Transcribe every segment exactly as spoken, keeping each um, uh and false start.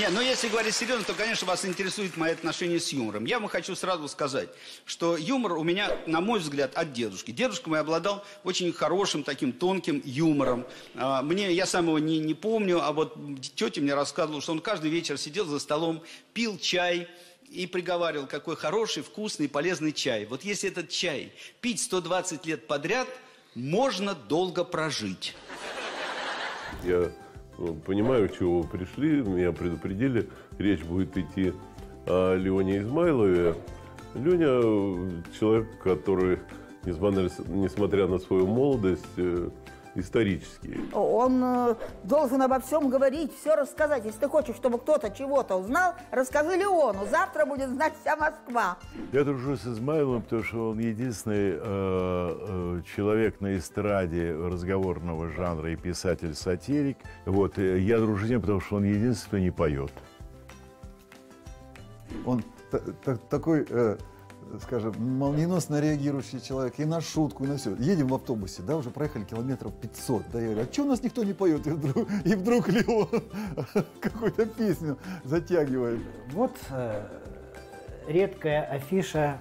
Нет, но если говорить серьезно, то, конечно, вас интересует мои отношения с юмором. Я вам хочу сразу сказать, что юмор у меня, на мой взгляд, от дедушки. Дедушка мой обладал очень хорошим, таким тонким юмором. Мне, я сам его не, не помню, а вот тетя мне рассказывала, что он каждый вечер сидел за столом, пил чай и приговаривал, какой хороший, вкусный, полезный чай. Вот если этот чай пить сто двадцать лет подряд, можно долго прожить. Я понимаю, к чему вы пришли, меня предупредили, речь будет идти о Леоне Измайлове. Леня человек, который, несмотря, несмотря на свою молодость, исторический. Он должен обо всем говорить, все рассказать. Если ты хочешь, чтобы кто-то чего-то узнал, расскажи Леону. Завтра будет знать вся Москва. Я дружу с Измайловым, потому что он единственный э, э, человек на эстраде разговорного жанра и писатель-сатирик. Вот. Я дружу с ним, потому что он единственный, кто не поет. Он такой... Э, скажем, молниеносно реагирующий человек и на шутку, и на все. Едем в автобусе, да, уже проехали километров пятьсот, да, я говорю, а что у нас никто не поет? И вдруг, и вдруг Леон какую-то песню затягивает. Вот э, редкая афиша,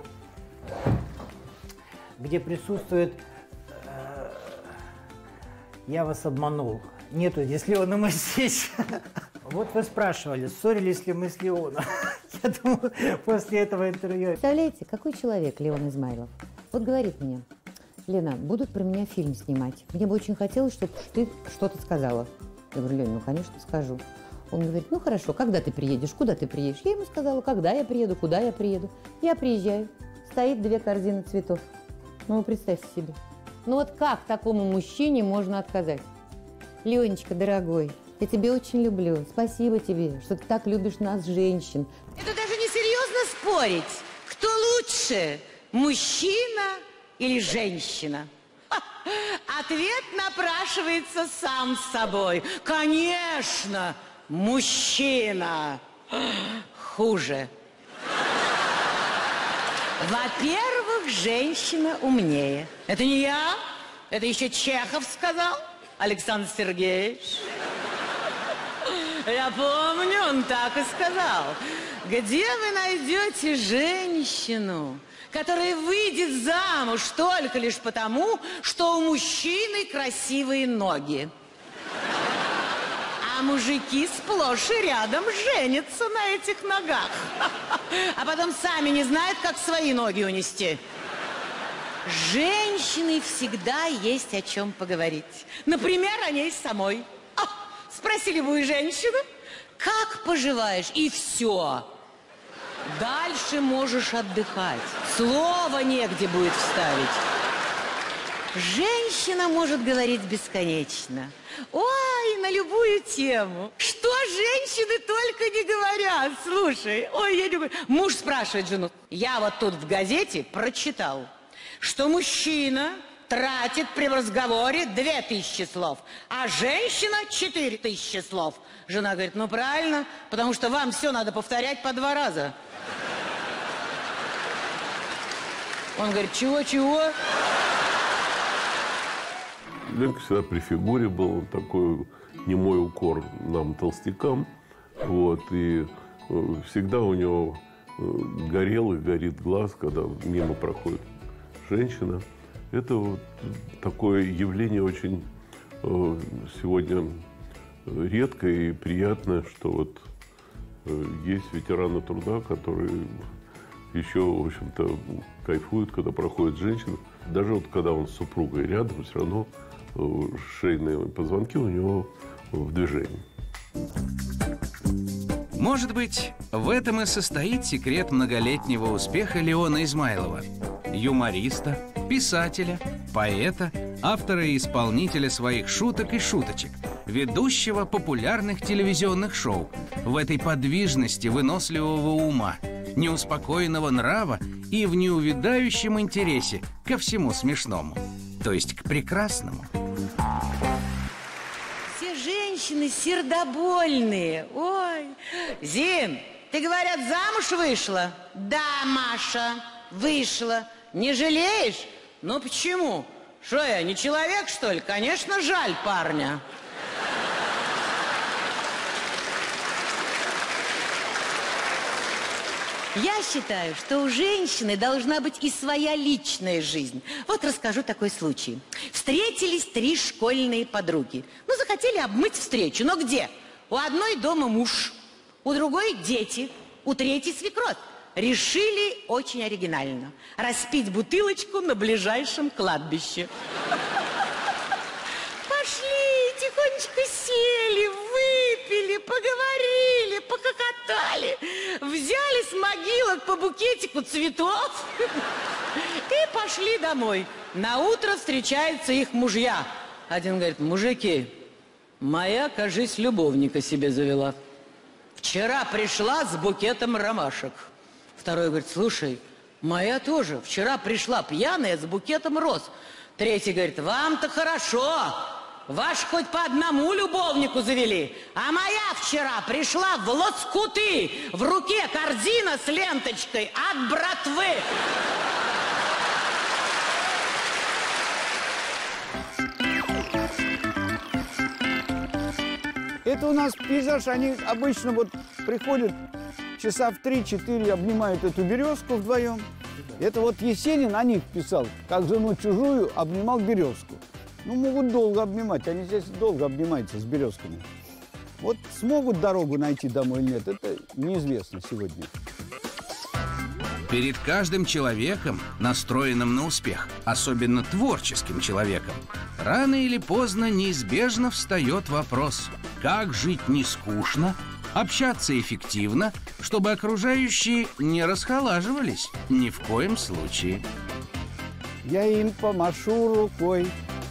где присутствует э, «Я вас обманул». Нету здесь Леона Моисеевича. Вот вы спрашивали, ссорились ли мы с Леоном. Я думаю, после этого интервью... Представляете, какой человек Леон Измайлов? Вот говорит мне: Лена, будут про меня фильм снимать. Мне бы очень хотелось, чтобы ты что-то сказала. Я говорю, Лена, ну, конечно, скажу. Он говорит, ну, хорошо, когда ты приедешь, куда ты приедешь? Я ему сказала, когда я приеду, куда я приеду. Я приезжаю, стоит две корзины цветов. Ну, вы представьте себе. Ну, вот как такому мужчине можно отказать? Ленечка, дорогой, я тебя очень люблю. Спасибо тебе, что ты так любишь нас, женщин. Это даже не серьезно спорить. Кто лучше, мужчина или женщина? Ха! Ответ напрашивается сам собой. Конечно, мужчина хуже. Во-первых, женщина умнее. Это не я, это еще Чехов сказал, Александр Сергеевич. Я помню, он так и сказал. Где вы найдете женщину, которая выйдет замуж только лишь потому, что у мужчины красивые ноги? А мужики сплошь и рядом женятся на этих ногах. А потом сами не знают, как свои ноги унести. Женщине всегда есть о чем поговорить. Например, о ней самой. А, спросили бы у женщины, как поживаешь? И все. Дальше можешь отдыхать. Слова негде будет вставить. Женщина может говорить бесконечно. Ой, на любую тему. Что женщины только не говорят. Слушай, ой, я не говорю. Муж спрашивает жену. Я вот тут в газете прочитал, что мужчина тратит при разговоре две тысячи слов, а женщина четыре тысячи слов. Жена говорит, ну правильно, потому что вам все надо повторять по два раза. Он говорит, чего-чего? Ленка всегда при фигуре был, такой немой укор нам, толстякам. Вот, и всегда у него горел и горит глаз, когда мимо проходит женщина. Это вот такое явление очень э, сегодня редкое и приятное, что вот э, есть ветераны труда, которые еще, в общем-то, кайфуют, когда проходит женщина. Даже вот когда он с супругой рядом, все равно э, шейные позвонки у него в движении. Может быть, в этом и состоит секрет многолетнего успеха Леона Измайлова. Юмориста, писателя, поэта, автора и исполнителя своих шуток и шуточек, ведущего популярных телевизионных шоу. В этой подвижности выносливого ума, неуспокоенного нрава и в неувядающем интересе ко всему смешному, то есть к прекрасному. Все женщины сердобольные. Ой, Зин, ты, говорят, замуж вышла? Да, Маша, вышла. Не жалеешь? Ну почему? Что я, не человек, что ли? Конечно, жаль парня. Я считаю, что у женщины должна быть и своя личная жизнь. Вот расскажу такой случай. Встретились три школьные подруги. Ну, захотели обмыть встречу. Но где? У одной дома муж, у другой дети, у третьей свекровь. Решили очень оригинально распить бутылочку на ближайшем кладбище. Пошли, тихонечко сели, выпили, поговорили, пококотали. Взяли с могилок по букетику цветов и пошли домой. На утро встречаются их мужья. Один говорит: мужики, моя, кажись, любовника себе завела. Вчера пришла с букетом ромашек. Второй говорит: слушай, моя тоже. Вчера пришла пьяная с букетом роз. Третий говорит: вам-то хорошо. Ваш хоть по одному любовнику завели. А моя вчера пришла в лоскуты. В руке корзина с ленточкой от братвы. Это у нас пейзаж, они обычно вот приходят часа в три-четыре, обнимают эту березку вдвоем. Это вот Есенин о них писал, как жену чужую обнимал березку. Ну, могут долго обнимать, они здесь долго обнимаются с березками. Вот смогут дорогу найти домой или нет, это неизвестно сегодня. Перед каждым человеком, настроенным на успех, особенно творческим человеком, рано или поздно неизбежно встает вопрос: как жить не скучно, общаться эффективно, чтобы окружающие не расхолаживались ни в коем случае. Я им помашу рукой.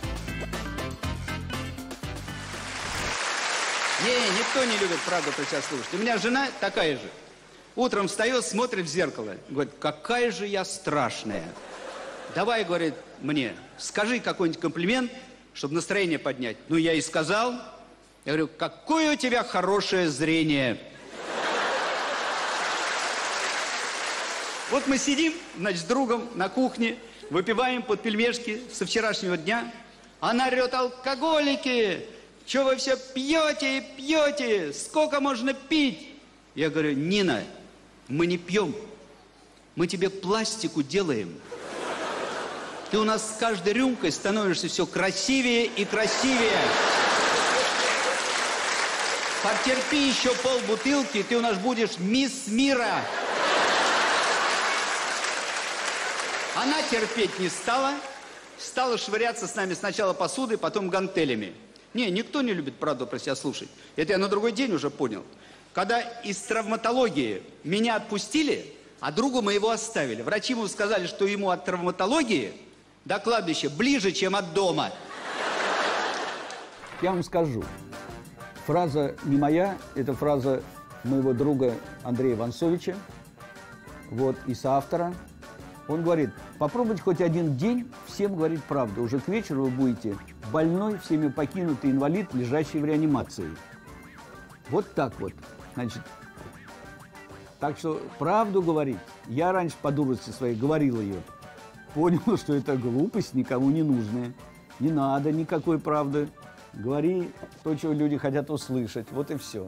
Не, никто не любит правду про себя слушать. У меня жена такая же. Утром встает, смотрит в зеркало, говорит: какая же я страшная. Давай, говорит, мне, скажи какой-нибудь комплимент, чтобы настроение поднять. Ну, я и сказал. Я говорю: какое у тебя хорошее зрение. Вот мы сидим, значит, с другом на кухне, выпиваем под пельмешки со вчерашнего дня. Она орет: алкоголики! Что вы все пьете и пьете? Сколько можно пить? Я говорю: Нина, мы не пьем. Мы тебе пластику делаем. Ты у нас с каждой рюмкой становишься все красивее и красивее. Потерпи еще полбутылки, и ты у нас будешь мисс мира. Она терпеть не стала. Стала швыряться с нами сначала посудой, потом гантелями. Не, никто не любит правду про себя слушать. Это я на другой день уже понял. Когда из травматологии меня отпустили, а друга моего оставили. Врачи ему сказали, что ему от травматологии до кладбища ближе, чем от дома. Я вам скажу. Фраза не моя, это фраза моего друга Андрея Вансовича, вот, и соавтора. Он говорит: попробуйте хоть один день всем говорить правду. Уже к вечеру вы будете больной, всеми покинутый инвалид, лежащий в реанимации. Вот так вот. Значит, так что правду говорить. Я раньше по дурости своей говорил ее. Понял, что это глупость, никому не нужная. Не надо никакой правды. Говори то, чего люди хотят услышать. Вот и все.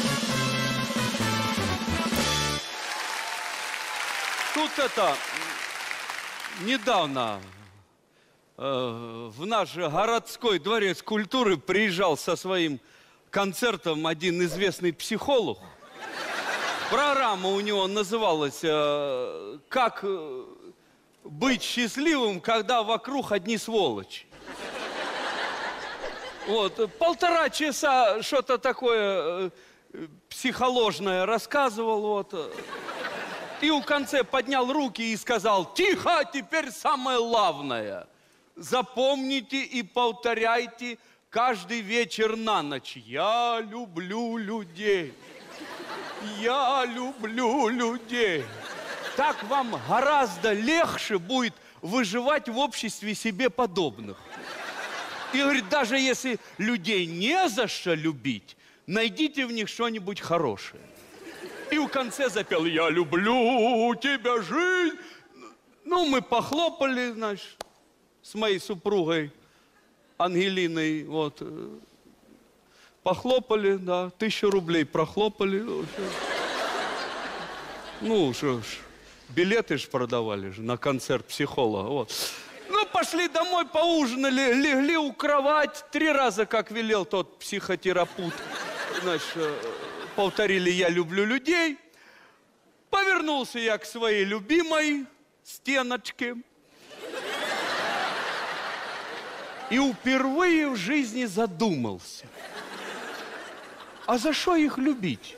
Тут это... Недавно э, в наш городской дворец культуры приезжал со своим концертом один известный психолог. Программа у него называлась э, «Как быть счастливым, когда вокруг одни сволочи». Вот, полтора часа что-то такое э, психоложное рассказывал, вот. И в конце поднял руки и сказал: тихо, теперь самое главное. Запомните и повторяйте каждый вечер на ночь. Я люблю людей. Я люблю людей. Так вам гораздо легче будет выживать в обществе себе подобных. И говорит, даже если людей не за что любить, найдите в них что-нибудь хорошее. И в конце запел: я люблю тебя, жизнь. Ну, мы похлопали, значит, с моей супругой Ангелиной, вот. Похлопали, да, тысячу рублей прохлопали. Ну, что ж, билеты ж продавали же на концерт психолога. Вот. Ну, пошли домой, поужинали, легли у кровать. Три раза, как велел тот психотерапевт. Значит, повторили «я люблю людей». Повернулся я к своей любимой стеночке. И впервые в жизни задумался. А за что их любить?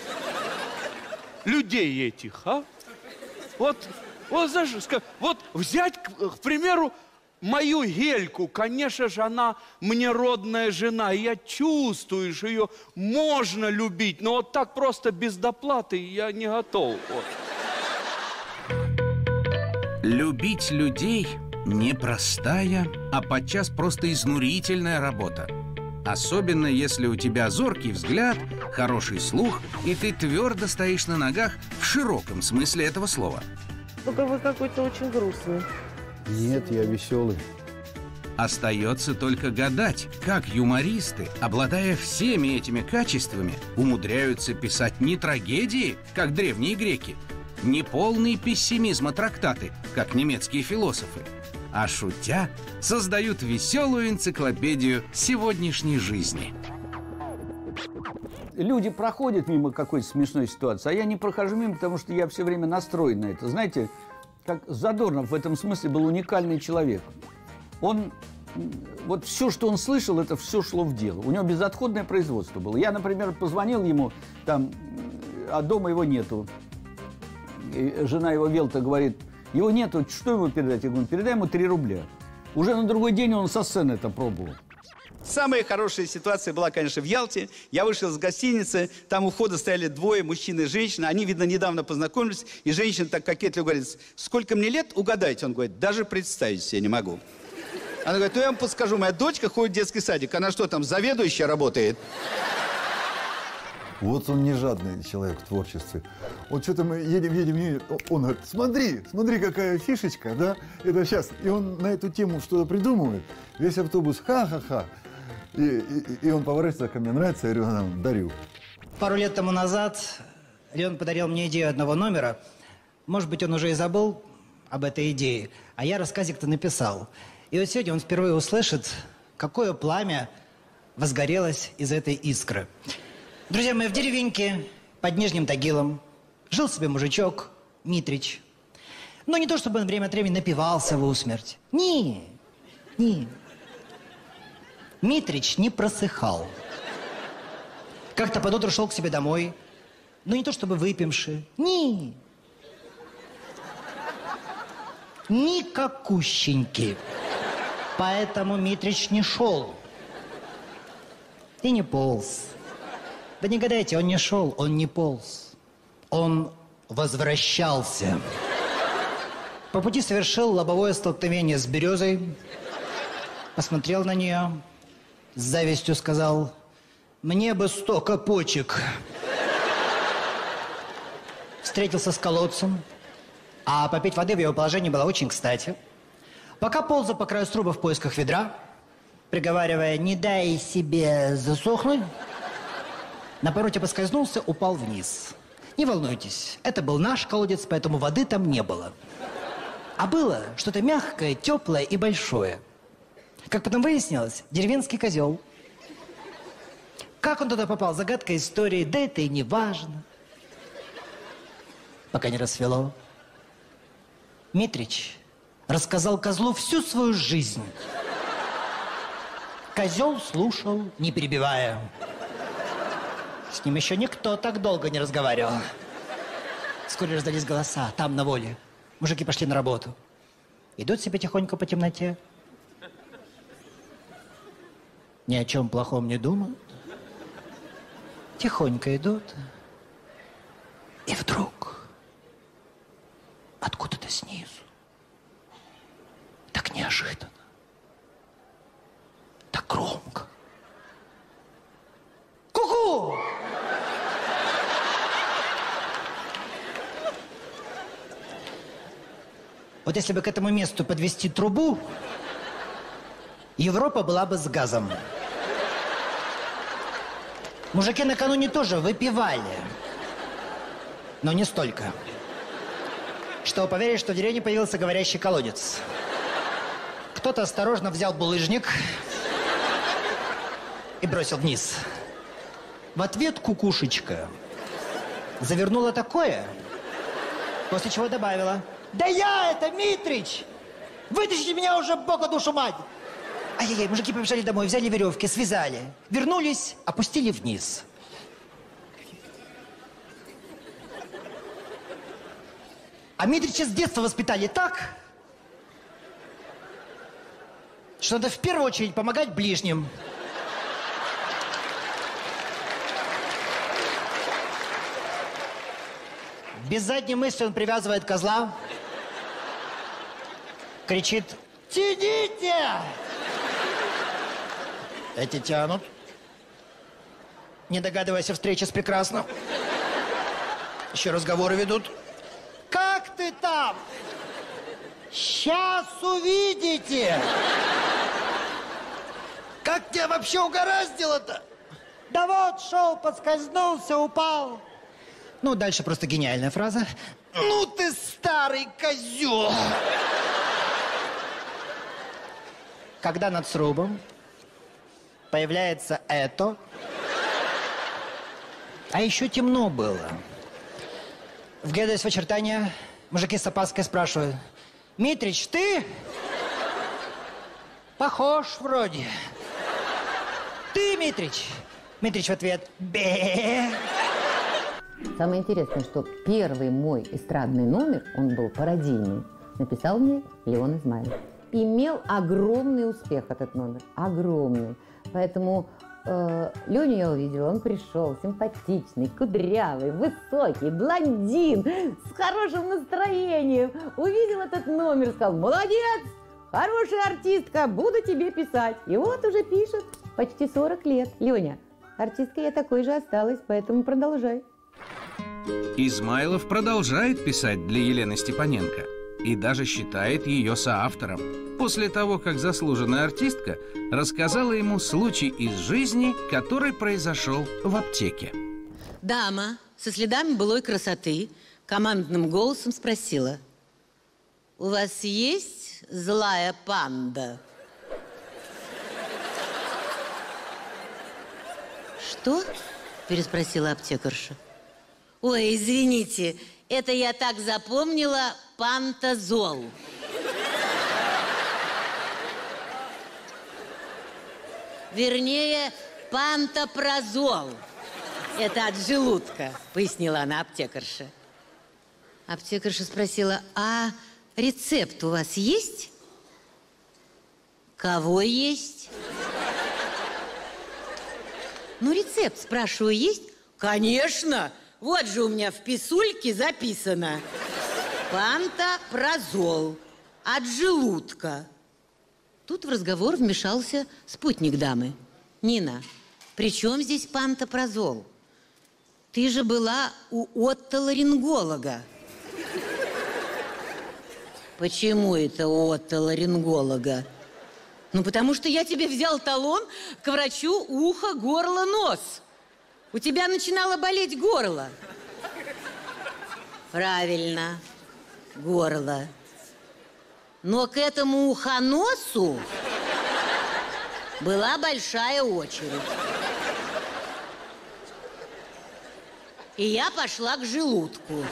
Людей этих, а? Вот, вот, за что? Вот взять, к, к примеру, мою Гельку. Конечно же, она мне родная жена. И я чувствую, что ее можно любить. Но вот так просто без доплаты я не готов. Вот. Любить людей непростая, а подчас просто изнурительная работа. Особенно, если у тебя зоркий взгляд, хороший слух, и ты твердо стоишь на ногах в широком смысле этого слова. Только вы какой-то очень грустный. Нет, я веселый. Остается только гадать, как юмористы, обладая всеми этими качествами, умудряются писать не трагедии, как древние греки, не полные пессимизма трактаты, как немецкие философы, а шутя создают веселую энциклопедию сегодняшней жизни. Люди проходят мимо какой-то смешной ситуации, а я не прохожу мимо, потому что я все время настроен на это. Знаете, как Задорнов в этом смысле был уникальный человек. Он, вот все, что он слышал, это все шло в дело. У него безотходное производство было. Я, например, позвонил ему, там, а дома его нету. И жена его Велта говорит, его нету, что ему передать? Я говорю, передай ему три рубля. Уже на другой день он со сцены это пробовал. Самая хорошая ситуация была, конечно, в Ялте. Я вышел из гостиницы, там у входа стояли двое, мужчина и женщина. Они, видно, недавно познакомились. И женщина так кокетливо говорит, сколько мне лет, угадайте. Он говорит, даже представить себе не могу. Она говорит, ну я вам подскажу, моя дочка ходит в детский садик. Она что там, заведующая работает? Вот он не жадный человек в творчестве. Вот что-то мы едем, едем, едем. Он говорит, смотри, смотри, какая фишечка, да? Это сейчас. И он на эту тему что-то придумывает. Весь автобус ха-ха-ха. И, и, и он поворачивается ко мне, нравится, я говорю, дарю. Пару лет тому назад Леон подарил мне идею одного номера. Может быть, он уже и забыл об этой идее, а я рассказик-то написал. И вот сегодня он впервые услышит, какое пламя возгорелось из этой искры. Друзья мои, в деревеньке под Нижним Тагилом жил себе мужичок Митрич. Но не то, чтобы он время от времени напивался в усмерть. Не, не. Митрич не просыхал. Как-то под утро шел к себе домой. Но не то, чтобы выпивший. Не. Никакущенький. Поэтому Митрич не шел. И не полз. Да не гадайте, он не шел, он не полз. Он возвращался. По пути совершил лобовое столкновение с березой. Посмотрел на нее. С завистью сказал, мне бы столько почек. Встретился с колодцем. А попить воды в его положении было очень кстати. Пока ползал по краю струба в поисках ведра, приговаривая, не дай себе засохнуть, на повороте поскользнулся, упал вниз. Не волнуйтесь, это был наш колодец, поэтому воды там не было. А было что-то мягкое, теплое и большое. Как потом выяснилось, деревенский козел. Как он туда попал, загадка истории, да это и не важно. Пока не рассвело. Митрич рассказал козлу всю свою жизнь. Козел слушал, не перебивая. С ним еще никто так долго не разговаривал. Вскоре раздались голоса, там, на воле. Мужики пошли на работу. Идут себе тихонько по темноте. Ни о чем плохом не думают. Тихонько идут. И вдруг откуда-то снизу, так неожиданно, так громко. Ку-ку! Вот если бы к этому месту подвести трубу, Европа была бы с газом. Мужики накануне тоже выпивали. но не столько, что поверить, что в деревне появился говорящий колодец. Кто-то осторожно взял булыжник и бросил вниз. В ответ кукушечка завернула такое, после чего добавила: «Да я это, Митрич! Вытащите меня уже, Бога душу мать!» Ай-яй-яй, мужики побежали домой, взяли веревки, связали. Вернулись, опустили вниз. А Митрича с детства воспитали так, что надо в первую очередь помогать ближним. Без задней мысли он привязывает козла, кричит: «Тяните!» Эти тянут, не догадываясь о встрече с прекрасным. Еще разговоры ведут. «Как ты там? Сейчас увидите!» «Как тебя вообще угораздило-то?» «Да вот, шел, подскользнулся, упал». Ну, дальше просто гениальная фраза. «Ну ты старый козел!» Когда над срубом появляется это, а еще темно было. Вглядываясь в очертания, мужики с опаской спрашивают: «Митрич, ты?» «Похож вроде». «Ты, Митрич?» Митрич в ответ: «Бе». Самое интересное, что первый мой эстрадный номер, он был пародийный, написал мне Леон Измайлов. Имел огромный успех этот номер, огромный. Поэтому э, Леню я увидела, он пришел симпатичный, кудрявый, высокий, блондин, с хорошим настроением. Увидел этот номер, сказал: «Молодец, хорошая артистка, буду тебе писать». И вот уже пишет почти сорок лет. Леня, артисткой я такой же осталась, поэтому продолжай. Измайлов продолжает писать для Елены Степаненко и даже считает ее соавтором. После того, как заслуженная артистка рассказала ему случай из жизни, который произошел в аптеке. Дама со следами былой красоты командным голосом спросила: «У вас есть злая панда?» «Что?» – переспросила аптекарша. «Ой, извините, это я так запомнила пантозол». Вернее, пантопрозол. Это от желудка, пояснила она аптекарша. Аптекарша спросила: «А рецепт у вас есть?» «Кого есть?» «Ну, рецепт, спрашиваю, есть?» «Конечно! Вот же у меня в писульке записано: пантопрозол от желудка». Тут в разговор вмешался спутник дамы. «Нина, при чем здесь пантопрозол? Ты же была у отоларинголога». «Почему это у отоларинголога?» «Ну, потому что я тебе взял талон к врачу ухо, горло, нос. У тебя начинало болеть горло». «Правильно, горло. Но к этому ухоносу была большая очередь. И я пошла к желудку».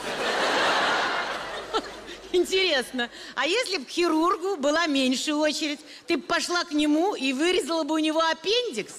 Интересно, а если бы к хирургу была меньше очередь, ты бы пошла к нему и вырезала бы у него аппендикс?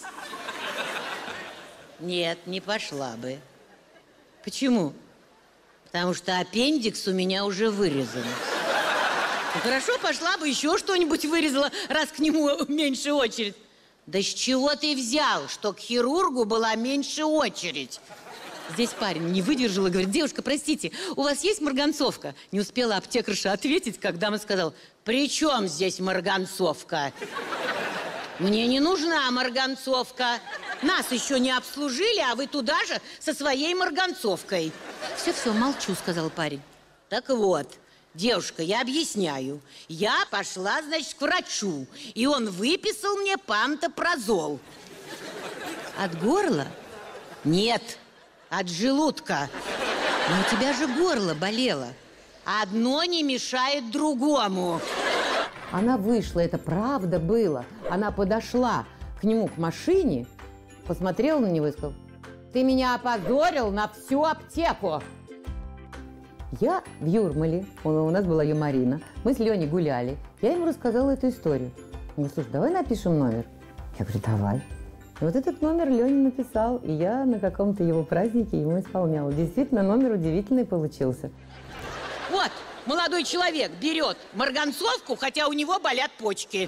Нет, не пошла бы. Почему? Потому что аппендикс у меня уже вырезан. Ну, хорошо, пошла бы еще что-нибудь вырезала, раз к нему меньше очередь. Да с чего ты взял, что к хирургу была меньше очередь? Здесь парень не выдержал и говорит: «Девушка, простите, у вас есть марганцовка?» Не успела аптекарша ответить, как дама сказала: «При чем здесь марганцовка? Мне не нужна марганцовка. Нас еще не обслужили, а вы туда же со своей марганцовкой». «Все-все, молчу», — сказал парень. «Так вот, девушка, я объясняю. Я пошла, значит, к врачу, и он выписал мне пантопрозол». «От горла?» «Нет, от желудка». Но у тебя же горло болело. Одно не мешает другому. Она вышла, это правда было. Она подошла к нему к машине, посмотрела на него и сказала: ты меня опозорил на всю аптеку. Я в Юрмале, у нас была Юмарина, мы с Леней гуляли. Я ему рассказала эту историю. Он говорит: слушай, давай напишем номер. Я говорю: давай. И вот этот номер Леня написал, и я на каком-то его празднике ему исполняла. Действительно, номер удивительный получился. Вот, молодой человек берет марганцовку, хотя у него болят почки.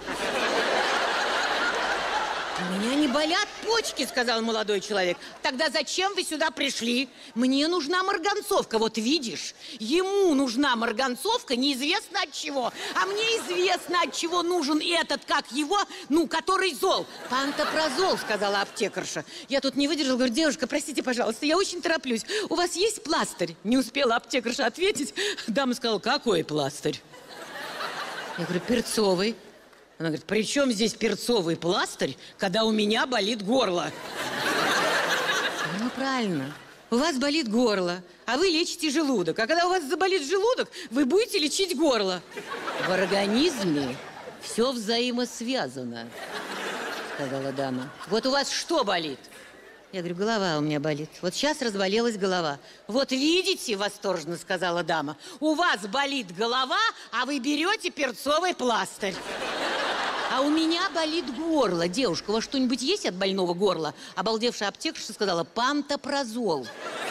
У меня не болят почки, сказал молодой человек. Тогда зачем вы сюда пришли? Мне нужна марганцовка, вот видишь. Ему нужна марганцовка, неизвестно от чего. А мне известно, от чего нужен этот, как его, ну, который зол. Пантопрозол, сказала аптекарша. Я тут не выдержала, говорю: девушка, простите, пожалуйста, я очень тороплюсь. У вас есть пластырь? Не успела аптекарша ответить. Дама сказала: какой пластырь? Я говорю: перцовый. Она говорит: при чем здесь перцовый пластырь, когда у меня болит горло? Ну, правильно. У вас болит горло, а вы лечите желудок. А когда у вас заболит желудок, вы будете лечить горло. В организме все взаимосвязано, сказала дама. Вот у вас что болит? Я говорю: голова у меня болит. Вот сейчас разболелась голова. Вот видите, восторженно сказала дама, у вас болит голова, а вы берете перцовый пластырь. А у меня болит горло. Девушка, у вас что-нибудь есть от больного горла? Обалдевшая аптекарша сказала: пантопрозол.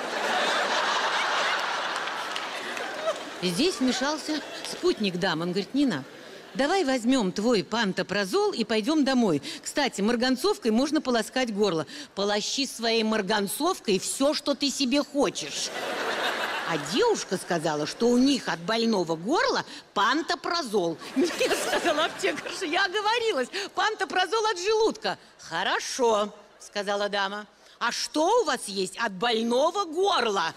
Здесь вмешался спутник дамы. Он говорит: Нина, давай возьмем твой пантопрозол и пойдем домой. Кстати, марганцовкой можно полоскать горло. Полощи своей марганцовкой все, что ты себе хочешь. А девушка сказала, что у них от больного горла пантопрозол. Нет, сказала аптекарша, я оговорилась. Пантопрозол от желудка. Хорошо, сказала дама. А что у вас есть от больного горла?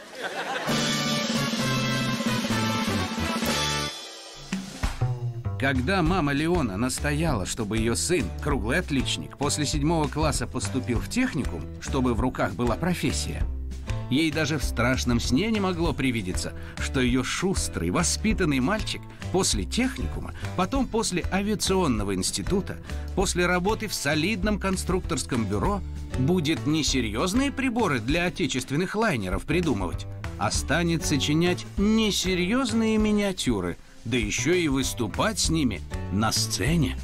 Когда мама Леона настояла, чтобы ее сын, круглый отличник, после седьмого класса поступил в техникум, чтобы в руках была профессия, ей даже в страшном сне не могло привидеться, что ее шустрый, воспитанный мальчик после техникума, потом после авиационного института, после работы в солидном конструкторском бюро будет не серьезные приборы для отечественных лайнеров придумывать, а станет сочинять несерьезные миниатюры, да еще и выступать с ними на сцене.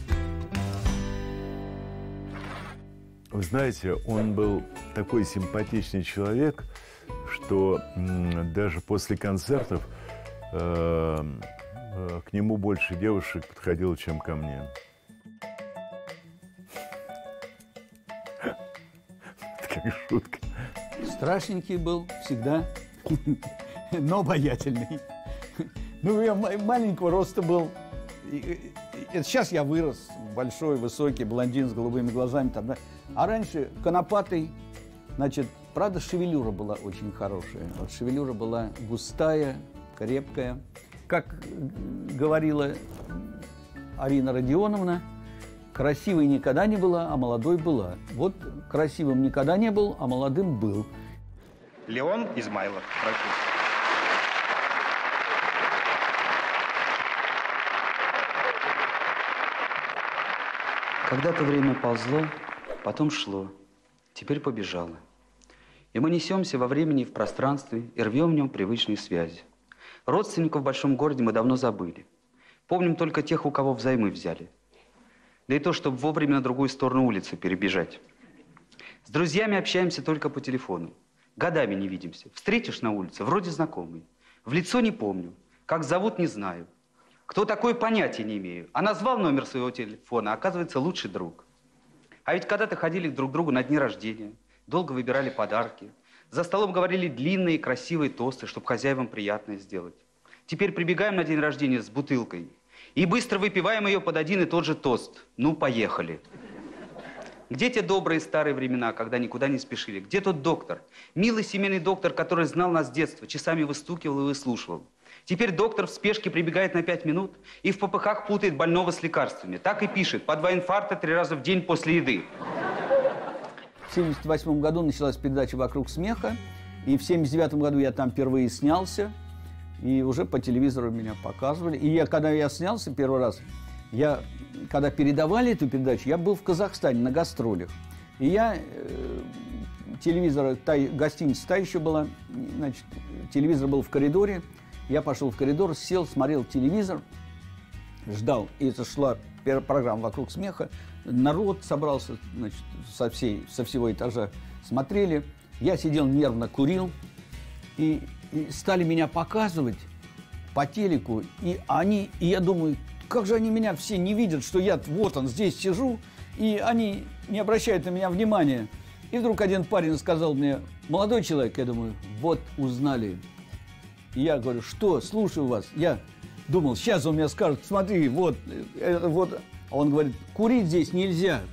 Вы знаете, он был такой симпатичный человек, что м, даже после концертов э, э, к нему больше девушек подходило, чем ко мне. Это как шутка. Страшненький был всегда, но обаятельный. Ну, я маленького роста был. Это сейчас я вырос, большой, высокий, блондин с голубыми глазами. Там, да? А раньше конопатый, значит, правда, шевелюра была очень хорошая. Вот шевелюра была густая, крепкая. Как говорила Арина Родионовна, красивой никогда не была, а молодой была. Вот красивым никогда не был, а молодым был. Леон Измайлов, прошу. Когда-то время ползло, потом шло, теперь побежало. И мы несемся во времени и в пространстве и рвем в нем привычные связи. Родственников в большом городе мы давно забыли. Помним только тех, у кого взаймы взяли. Да и то, чтобы вовремя на другую сторону улицы перебежать. С друзьями общаемся только по телефону. Годами не видимся. Встретишь на улице, вроде знакомый. В лицо не помню. Как зовут, не знаю. Кто такой, понятия не имею. А назвал номер своего телефона, оказывается, лучший друг. А ведь когда-то ходили друг к другу на дни рождения, долго выбирали подарки, за столом говорили длинные красивые тосты, чтобы хозяевам приятное сделать. Теперь прибегаем на день рождения с бутылкой и быстро выпиваем ее под один и тот же тост. Ну, поехали. Где те добрые старые времена, когда никуда не спешили? Где тот доктор? Милый семейный доктор, который знал нас с детства, часами выстукивал и выслушивал. Теперь доктор в спешке прибегает на пять минут и в попыхах путает больного с лекарствами. Так и пишет: по два инфаркта три раза в день после еды. В семьдесят восьмом году началась передача «Вокруг смеха». И в семьдесят девятом году я там впервые снялся, и уже по телевизору меня показывали. И я, когда я снялся первый раз, я, когда передавали эту передачу, я был в Казахстане на гастролях. И я, э, телевизор, та, гостиница та еще была, значит, телевизор был в коридоре. Я пошел в коридор, сел, смотрел телевизор, ждал. И это шла программа «Вокруг смеха». Народ собрался, значит, со, всей, со всего этажа, смотрели. Я сидел нервно, курил, и, и стали меня показывать по телеку, и они, и я думаю, как же они меня все не видят, что я вот он здесь сижу, и они не обращают на меня внимания. И вдруг один парень сказал мне: молодой человек, я думаю, вот узнали. И я говорю: что, слушаю вас. Я думал, сейчас он мне скажет: смотри, вот, это, вот. А он говорит: курить здесь нельзя.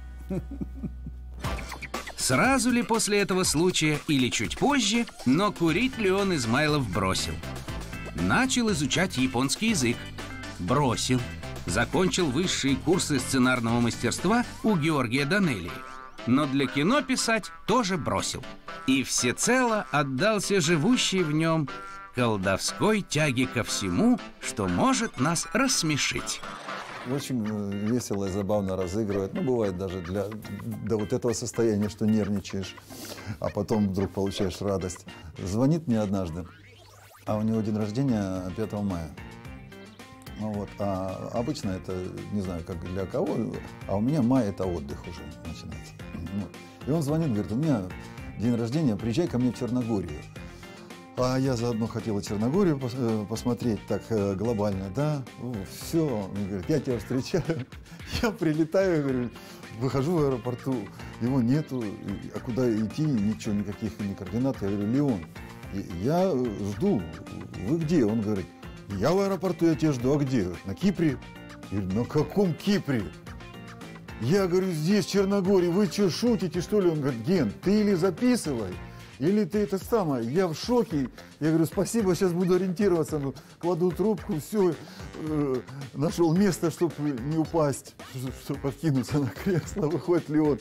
Сразу ли после этого случая или чуть позже, но курить Леон Измайлов бросил. Начал изучать японский язык. Бросил. Закончил высшие курсы сценарного мастерства у Георгия Данелии. Но для кино писать тоже бросил. И всецело отдался живущей в нем колдовской тяге ко всему, что может нас рассмешить. Очень весело и забавно разыгрывает. Ну, бывает даже для, до вот этого состояния, что нервничаешь, а потом вдруг получаешь радость. Звонит мне однажды, а у него день рождения пятого мая. Ну вот, а обычно это, не знаю, как для кого, а у меня май — это отдых уже начинается. И он звонит, говорит: у меня день рождения, приезжай ко мне в Черногорию. А я заодно хотел и Черногорию посмотреть так глобально, да, все, он говорит: я тебя встречаю, я прилетаю, говорю, выхожу в аэропорту, его нету, а куда идти, ничего, никаких ни координат. Я говорю: Леон, я жду, вы где? Он говорит: я в аэропорту, я тебя жду, а где? На Кипре? Я говорю: на каком Кипре? Я говорю: здесь, в Черногории, вы что, шутите, что ли? Он говорит: Ген, ты или записывай, или ты это самое. Я в шоке. Я говорю: спасибо, сейчас буду ориентироваться. Ну, кладу трубку, все, э, нашел место, чтобы не упасть, чтобы откинуться на кресло. Выходит Леон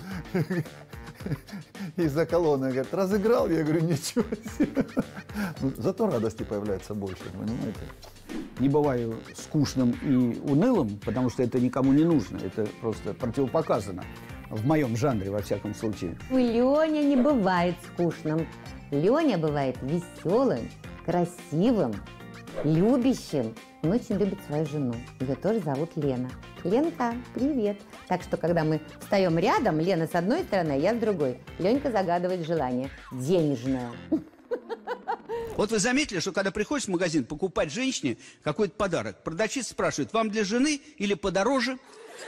из-за колонны, говорит: разыграл? Я говорю: ничего себе. Ну, зато радости появляется больше, понимаете? Не бываю скучным и унылым, потому что это никому не нужно. Это просто противопоказано. В моем жанре, во всяком случае. Леня не бывает скучным. Леня бывает веселым, красивым, любящим. Он очень любит свою жену. Ее тоже зовут Лена. Ленка, привет. Так что, когда мы встаем рядом, Лена с одной стороны, а я с другой. Ленька загадывает желание денежное. Вот вы заметили, что когда приходишь в магазин покупать женщине какой-то подарок, продавщица спрашивает: вам для жены или подороже?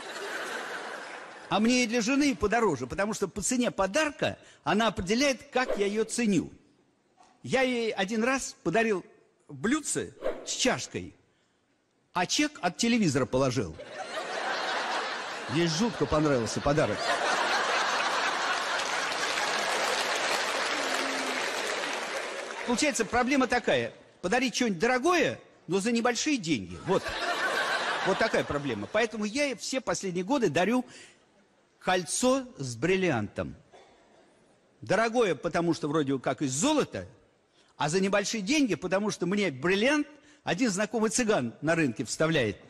А мне и для жены и подороже, потому что по цене подарка она определяет, как я ее ценю. Я ей один раз подарил блюдце с чашкой, а чек от телевизора положил. Ей жутко понравился подарок. Получается, проблема такая: подарить что-нибудь дорогое, но за небольшие деньги. Вот. Вот такая проблема. Поэтому я ей все последние годы дарю кольцо с бриллиантом. Дорогое, потому что вроде как из золота, а за небольшие деньги, потому что мне бриллиант один знакомый цыган на рынке вставляет.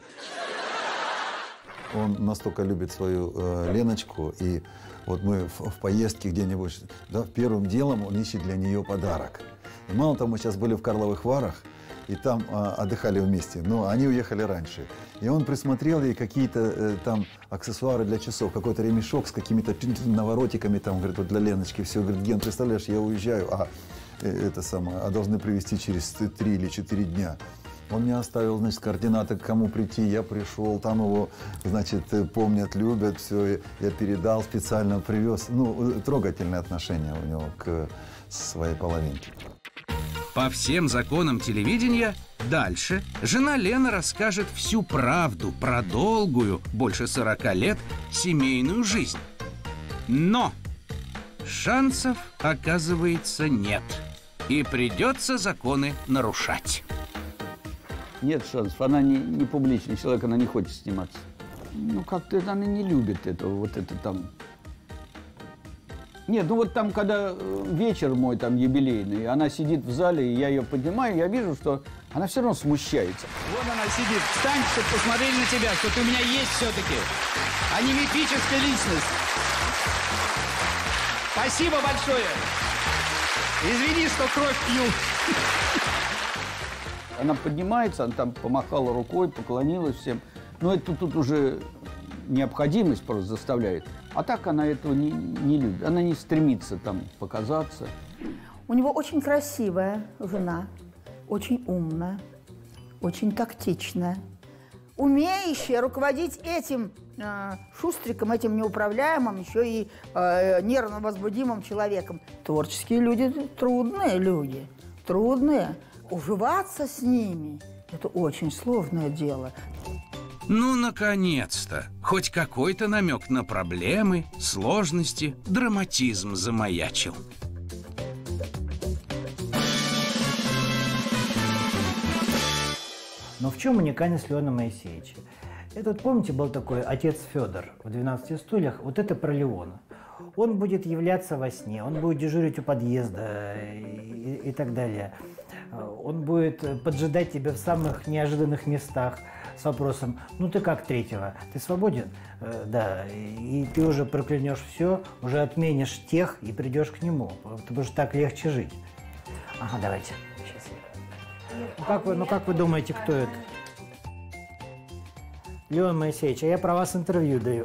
Он настолько любит свою э, Леночку, и вот мы в, в поездке где-нибудь, да, первым делом он ищет для нее подарок. И мало того, мы сейчас были в Карловых Варах, и там а, отдыхали вместе, но они уехали раньше. И он присмотрел ей какие-то э, там аксессуары для часов, какой-то ремешок с какими-то наворотиками, там, говорит, вот для Леночки все. Говорит: Ген, представляешь, я уезжаю, а э, это самое, а должны привезти через три или четыре дня. Он мне оставил, значит, координаты, к кому прийти, я пришел, там его, значит, помнят, любят, все, я передал, специально привез. Ну, трогательное отношение у него к своей половинке. По всем законам телевидения дальше жена Лена расскажет всю правду про долгую, больше сорока лет, семейную жизнь. Но шансов, оказывается, нет. И придется законы нарушать. Нет шансов. Она не, не публичный человек, она не хочет сниматься. Ну, как-то она не любит этого, вот это там. Нет, ну вот там, когда вечер мой там юбилейный, она сидит в зале, и я ее поднимаю, я вижу, что она все равно смущается. Вон она сидит. Встань, чтобы посмотрели на тебя, что ты у меня есть все-таки, а не мифическая личность. Спасибо большое. Извини, что кровь пью. Она поднимается, она там помахала рукой, поклонилась всем. Но это тут уже необходимость просто заставляет. А так она этого не, не любит. Она не стремится там показаться. У него очень красивая жена, очень умная, очень тактичная, умеющая руководить этим э, шустриком, этим неуправляемым, еще и э, нервно возбудимым человеком. Творческие люди трудные люди, трудные. Уживаться с ними – это очень сложное дело. Ну, наконец-то! Хоть какой-то намек на проблемы, сложности, драматизм замаячил. Но в чем уникальность Леона Моисеевича? Это, вот, помните, был такой отец Федор в «двенадцати стульях», вот это про Леона. Он будет являться во сне, он будет дежурить у подъезда и, и так далее. Он будет поджидать тебя в самых неожиданных местах с вопросом: ну ты как третьего, ты свободен? Э, да, и ты уже проклянешь все, уже отменишь тех и придешь к нему, потому что так легче жить. Ага, давайте. Сейчас. Ну как вы, ну как вы думаете, кто это? Леон Моисеевич, а я про вас интервью даю.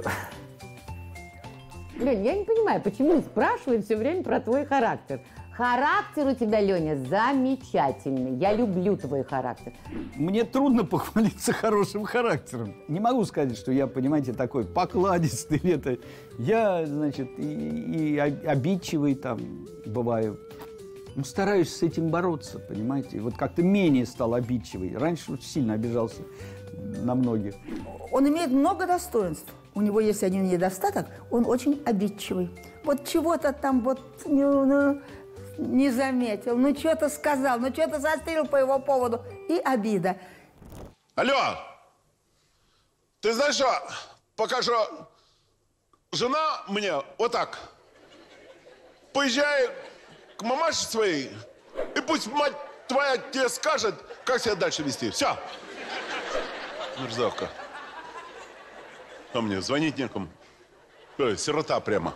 Лень, я не понимаю, почему спрашивают все время про твой характер. Характер у тебя, Леня, замечательный. Я люблю твой характер. Мне трудно похвалиться хорошим характером. Не могу сказать, что я, понимаете, такой покладистый. Это. Я, значит, и, и обидчивый там бываю. Ну, стараюсь с этим бороться, понимаете. Вот как-то менее стал обидчивый. Раньше очень сильно обижался на многих. Он имеет много достоинств. У него есть один недостаток, он очень обидчивый. Вот чего-то там вот ну, ну, не заметил, ну что-то сказал, ну что-то застрелил по его поводу. И обида. Алло! Ты знаешь что? Пока что жена мне вот так. Поезжай к мамаше своей, и пусть мать твоя тебе скажет, как себя дальше вести. Все. Мерзавка. А мне звонить некому. Ой, сирота прямо.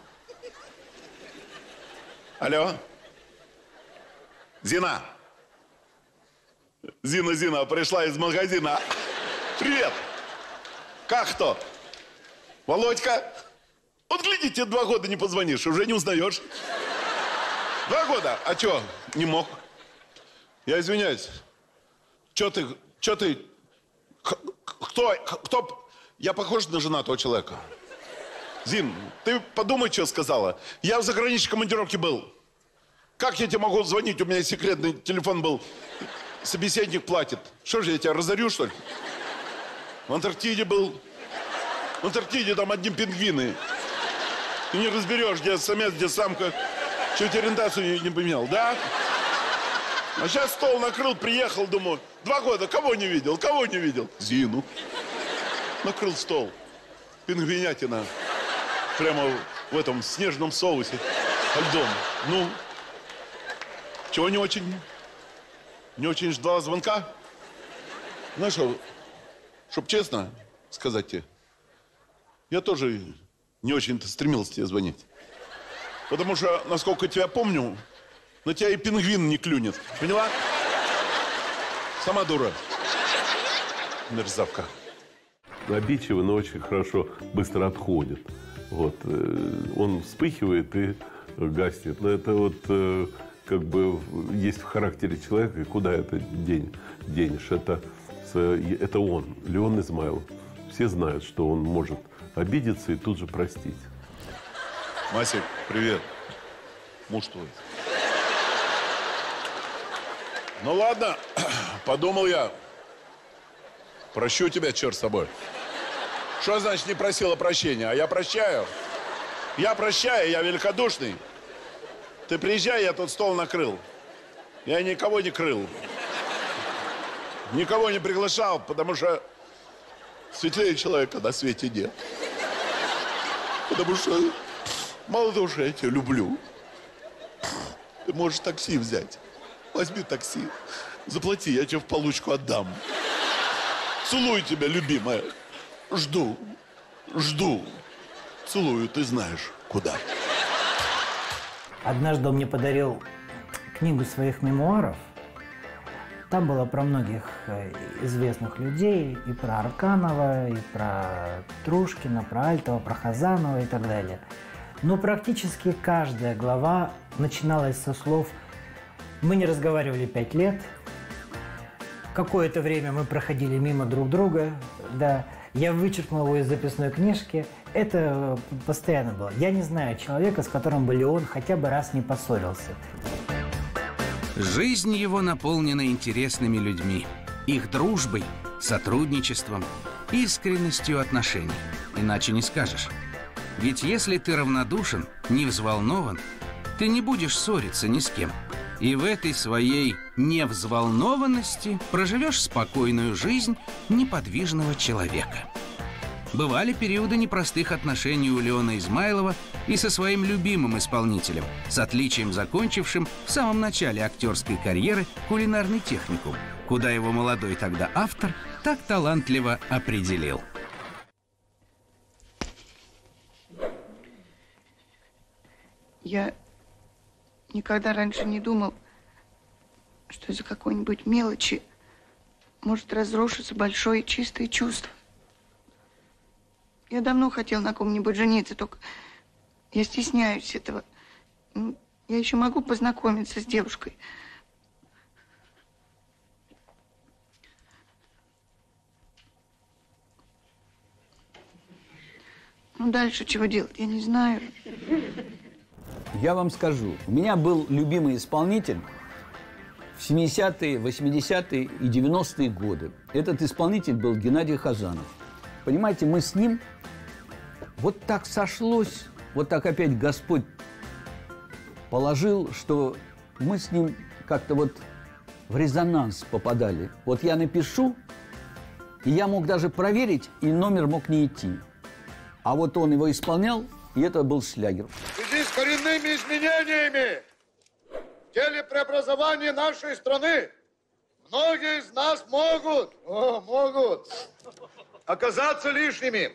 Алло? Зина. Зина, Зина, пришла из магазина. Привет. Как кто? Володька? Вот глядите, два года не позвонишь, уже не узнаешь. Два года? А что, не мог? Я извиняюсь. Че ты, че ты, кто, кто... Я похож на женатого человека. Зин, ты подумай, что сказала. Я в заграничной командировке был. Как я тебе могу звонить? У меня секретный телефон был. Собеседник платит. Что же, я тебя разорю, что ли? В Антарктиде был. В Антарктиде там одни пингвины. Ты не разберешь, где самец, где самка. Чуть ориентацию не поменял, да? А сейчас стол накрыл, приехал, думаю, два года кого не видел, кого не видел? Зину. Накрыл стол. Пингвинятина. Прямо в этом снежном соусе. Льдом. Ну, чего не очень? Не очень ждала звонка? Знаешь, что, чтоб честно сказать тебе, я тоже не очень-то стремился тебе звонить. Потому что, насколько тебя помню, на тебя и пингвин не клюнет. Поняла? Сама дура. Мерзавка. Обидчивый, но очень хорошо, быстро отходит. Вот. Он вспыхивает и гаснет. Но это вот как бы есть в характере человека, и куда это день, денешь. Это, это он, Леон Измайлов. Все знают, что он может обидеться и тут же простить. Масик, привет. Муж твой. Ну ладно, подумал я. Прощу тебя, черт с тобой. Что значит не просила прощения? А я прощаю. Я прощаю, я великодушный. Ты приезжай, я тут стол накрыл. Я никого не крыл. Никого не приглашал, потому что светлее человека на свете нет. Потому что Мало того, что я тебя люблю. Ты можешь такси взять. Возьми такси. Заплати, я тебе в получку отдам. Целую тебя, любимая. Жду. Жду. Целую, ты знаешь, куда. Однажды он мне подарил книгу своих мемуаров. Там было про многих известных людей. И про Арканова, и про Трушкина, про Альтова, про Хазанова и так далее. Но практически каждая глава начиналась со слов «Мы не разговаривали пять лет», «Какое-то время мы проходили мимо друг друга», да, «Я вычеркнул его из записной книжки». Это постоянно было. Я не знаю человека, с которым бы Леон хотя бы раз не поссорился. Жизнь его наполнена интересными людьми, их дружбой, сотрудничеством, искренностью отношений. Иначе не скажешь. Ведь если ты равнодушен, не взволнован, ты не будешь ссориться ни с кем. И в этой своей невзволнованности проживешь спокойную жизнь неподвижного человека. Бывали периоды непростых отношений у Леона Измайлова и со своим любимым исполнителем, с отличием закончившим в самом начале актерской карьеры кулинарный техникум, куда его молодой тогда автор так талантливо определил. Я никогда раньше не думал, что из-за какой-нибудь мелочи может разрушиться большое чистое чувство. Я давно хотел на ком-нибудь жениться, только я стесняюсь этого. Я еще могу познакомиться с девушкой. Ну, дальше чего делать, я не знаю. Я вам скажу, у меня был любимый исполнитель в семидесятые, восьмидесятые и девяностые годы. Этот исполнитель был Геннадий Хазанов. Понимаете, мы с ним вот так сошлось, вот так опять Господь положил, что мы с ним как-то вот в резонанс попадали. Вот я напишу, и я мог даже проверить, и номер мог не идти. А вот он его исполнял, и это был шлягер. В связи с коренными изменениями в деле преобразования нашей страны многие из нас могут, о, могут оказаться лишними.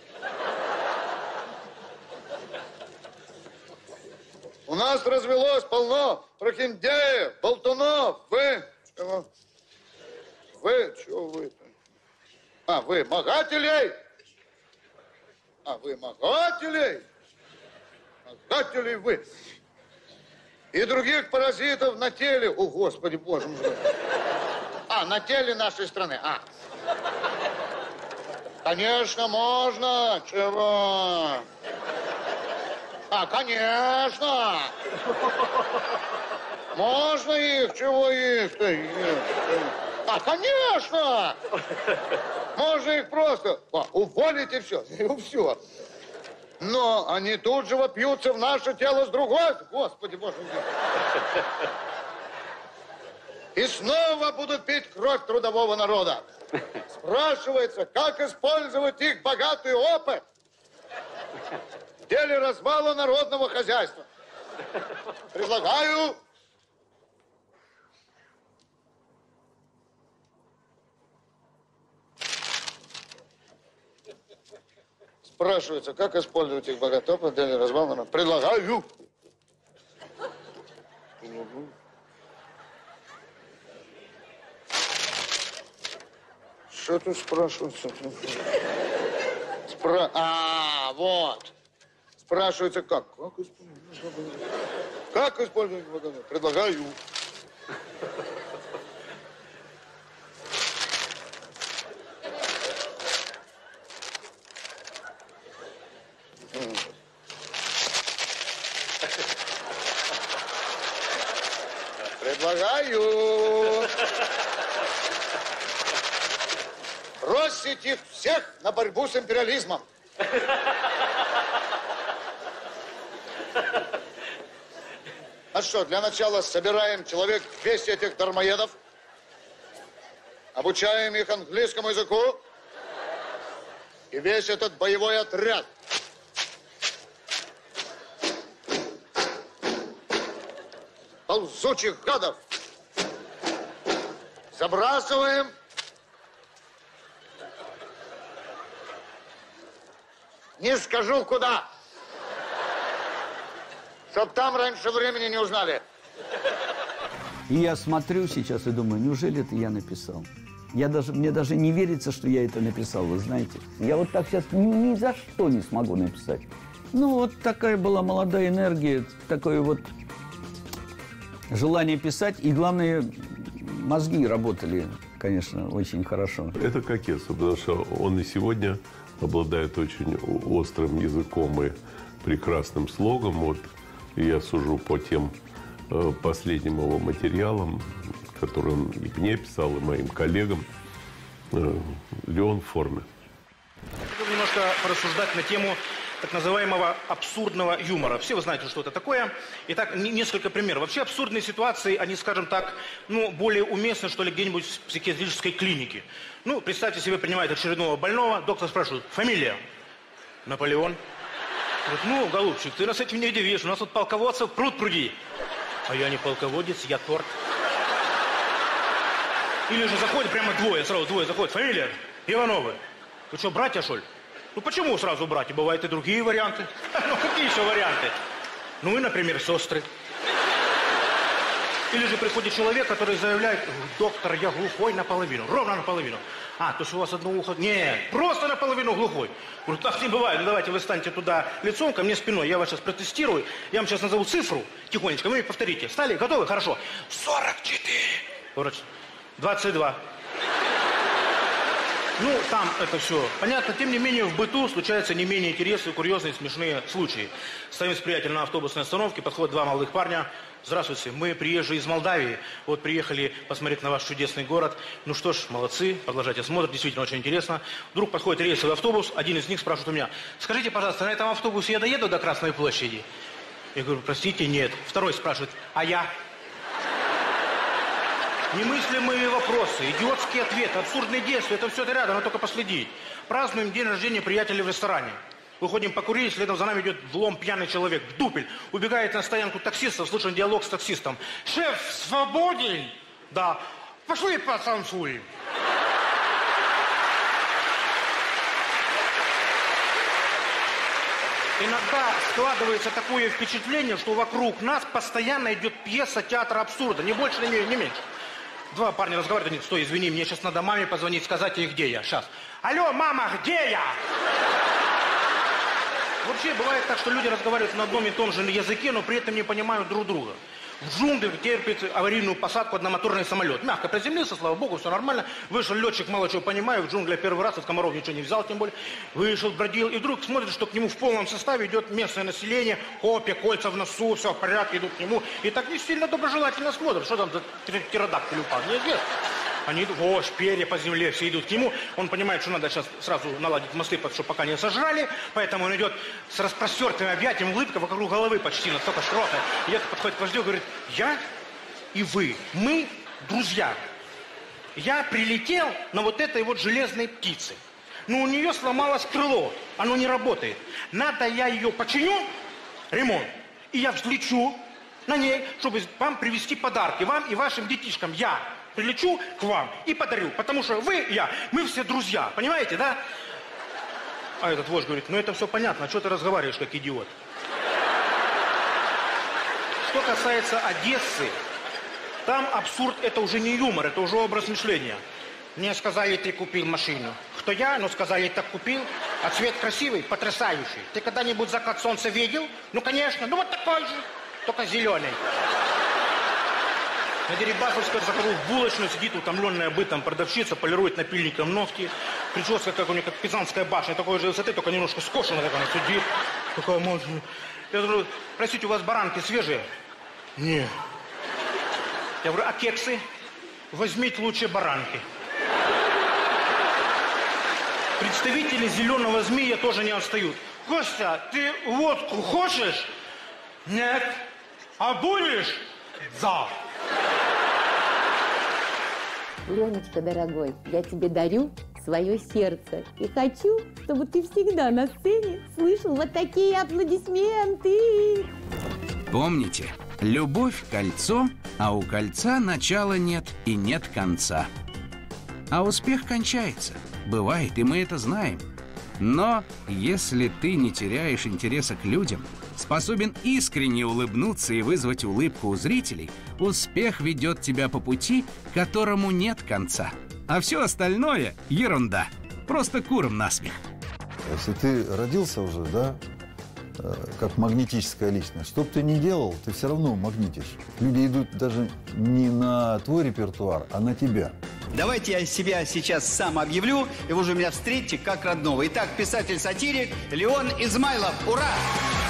У нас развелось полно прохиндеев, болтунов. Вы, чего? Вы, чего вы-то? А, вы магателей? А, вы магателей? Магателей вы. И других паразитов на теле. О, Господи, Боже мой. А, на теле нашей страны. А. Конечно, можно. Чего? А, конечно. Можно их. Чего их-то? А, конечно. Можно их просто а, уволить и все. И все. Но они тут же вопьются в наше тело с другой. Господи, Боже мой. И снова будут пить кровь трудового народа. Спрашивается, как использовать их богатый опыт в деле развала народного хозяйства. Предлагаю... Спрашивается, как использовать их богатый опыт в деле развала народа. Предлагаю... Что тут спрашивается? Спра... А, вот. Спрашивается, как? Как использовать? Как использовать водоем? Предлагаю. Предлагаю. Бросить их всех на борьбу с империализмом. А что, для начала собираем человек двести этих дармоедов, обучаем их английскому языку, и весь этот боевой отряд ползучих гадов. Забрасываем. Не скажу, куда. Чтоб там раньше времени не узнали. И я смотрю сейчас и думаю, неужели это я написал? Я даже, мне даже не верится, что я это написал, вы знаете. Я вот так сейчас ни, ни за что не смогу написать. Ну, вот такая была молодая энергия, такое вот желание писать. И, главное, мозги работали, конечно, очень хорошо. Это кокетство, потому что он и сегодня обладает очень острым языком и прекрасным слогом. Вот я сужу по тем э, последним его материалам, который он и мне писал, и моим коллегам. Леон в форме. Хочу немножко порассуждать на тему так называемого абсурдного юмора. Все вы знаете, что это такое. Итак, несколько примеров. Вообще абсурдные ситуации, они, скажем так, ну, более уместны, что ли, где-нибудь в психиатрической клинике. Ну, представьте себе, принимает очередного больного, доктор спрашивает, фамилия? Наполеон. Говорит, ну, голубчик, ты нас этим не удивишь, у нас тут полководцев пруд пруди. А я не полководец, я торт. Или же заходит прямо двое, сразу двое заходят. Фамилия? Ивановы. Вы что, братья, что ли? Ну почему сразу братья? Бывают и другие варианты. Ну какие еще варианты? Ну и, например, сестры. Или же приходит человек, который заявляет, доктор, я глухой наполовину, ровно наполовину. А, то есть у вас одно ухо... Нет, просто наполовину глухой. Говорю, так не бывает, ну давайте вы станьте туда лицом, ко мне спиной, я вас сейчас протестирую, я вам сейчас назову цифру, тихонечко, вы мне повторите. Стали? Готовы? Хорошо. сорок четыре. Врач. двадцать два. Ну, там это все понятно. Тем не менее, в быту случаются не менее интересные, курьезные, смешные случаи. Стоим с приятелем на автобусной остановке, подходят два молодых парня. Здравствуйте, мы приезжие из Молдавии. Вот приехали посмотреть на ваш чудесный город. Ну что ж, молодцы, продолжайте осмотр, действительно очень интересно. Вдруг подходит рейсовый автобус, один из них спрашивает у меня, скажите, пожалуйста, на этом автобусе я доеду до Красной площади? Я говорю, простите, нет. Второй спрашивает, а я? Немыслимые вопросы, идиотские ответы, абсурдные действия, это все это рядом, надо только последить. Празднуем день рождения приятелей в ресторане. Выходим покурить, следом за нами идет влом пьяный человек, в дупель. Убегает на стоянку таксистов, слышен диалог с таксистом. Шеф, свободен? Да. Пошли потанцуем. Иногда складывается такое впечатление, что вокруг нас постоянно идет пьеса театра абсурда, не больше, не, не меньше. Два парня разговаривают, они, стой, извини, мне сейчас надо маме позвонить, сказать ей, где я. Сейчас. Алло, мама, где я? Вообще бывает так, что люди разговаривают на одном и том же языке, но при этом не понимают друг друга. В джунглях терпит аварийную посадку одномоторный самолет. Мягко приземлился, слава богу, все нормально. Вышел летчик, мало чего понимаю, в джунглях первый раз, от комаров ничего не взял, тем более. Вышел, бродил, и вдруг смотрит, что к нему в полном составе идет местное население, копья, кольца в носу, все в порядке, идут к нему. И так не сильно доброжелательно смотрят, что там за птеродактиль упал, неизвестно. Они идут, о, перья по земле, все идут к нему. Он понимает, что надо сейчас сразу наладить мосты, чтобы пока не сожрали. Поэтому он идет с распростертым объятием, улыбка вокруг головы почти, настолько широкая. И это подходит к вождю и говорит, я и вы, мы друзья. Я прилетел на вот этой вот железной птице. Но у нее сломалось крыло, оно не работает. Надо я ее починю, ремонт, и я взлечу на ней, чтобы вам привезти подарки, вам и вашим детишкам. Я прилечу к вам и подарю, потому что вы и я, мы все друзья, понимаете, да? А этот вождь говорит, ну это все понятно, а что ты разговариваешь, как идиот? Что касается Одессы, там абсурд это уже не юмор, это уже образ мышления. Мне сказали, ты купил машину. Кто я? Ну сказали, так купил. А цвет красивый, потрясающий. Ты когда-нибудь закат солнца видел? Ну конечно, ну вот такой же, только зеленый. На Дерибасовской захожу в булочную, сидит утомленная бытом продавщица, полирует напильником ногти. Прическа, как у нее, как Пизанская башня, такой же высоты, только немножко скошена, так она сидит. Такая мощная. Я говорю, простите, у вас баранки свежие? Нет. Я говорю, а кексы? Возьмите лучше баранки. Представители зеленого змея тоже не отстают. Костя, ты водку хочешь? Нет. А будешь? Да. Леночка, дорогой, я тебе дарю свое сердце. И хочу, чтобы ты всегда на сцене слышал вот такие аплодисменты. Помните, Любовь – кольцо, а у кольца начала нет и нет конца. А успех кончается. Бывает, и мы это знаем. Но если ты не теряешь интереса к людям, способен искренне улыбнуться и вызвать улыбку у зрителей, успех ведет тебя по пути, которому нет конца. А все остальное – ерунда. Просто куром насмех. Если ты родился уже, да, как магнетическая личность, что бы ты ни делал, ты все равно магнитишь. Люди идут даже не на твой репертуар, а на тебя. Давайте я себя сейчас сам объявлю, и вы уже меня встретите как родного. Итак, писатель-сатирик Леон Измайлов. Ура!